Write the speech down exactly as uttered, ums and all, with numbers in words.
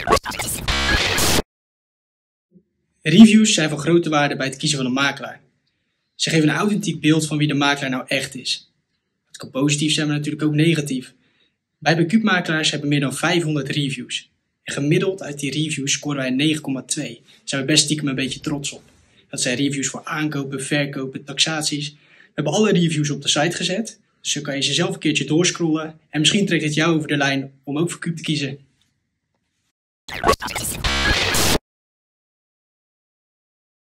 Reviews zijn van grote waarde bij het kiezen van een makelaar. Ze geven een authentiek beeld van wie de makelaar nou echt is. Het kan positief zijn, maar natuurlijk ook negatief. Wij bij Cubemakelaars hebben meer dan vijfhonderd reviews. En gemiddeld uit die reviews scoren wij een negen komma twee. Daar zijn we best stiekem een beetje trots op. Dat zijn reviews voor aankopen, verkopen, taxaties. We hebben alle reviews op de site gezet. Dus zo kan je ze zelf een keertje doorscrollen. En misschien trekt het jou over de lijn om ook voor Cube te kiezen.